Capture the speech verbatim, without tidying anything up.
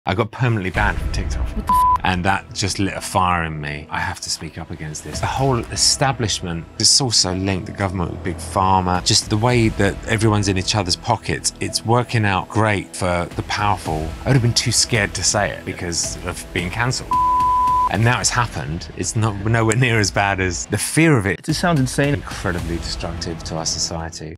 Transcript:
I got permanently banned from TikTok. What the f and that just lit a fire in me. I have to speak up against this. The whole establishment, it's also linked, the government with Big Pharma, just the way that everyone's in each other's pockets, it's working out great for the powerful. I would have been too scared to say it because of being cancelled. And now it's happened, it's not nowhere near as bad as the fear of it. It just sounds insane. Incredibly destructive to our society.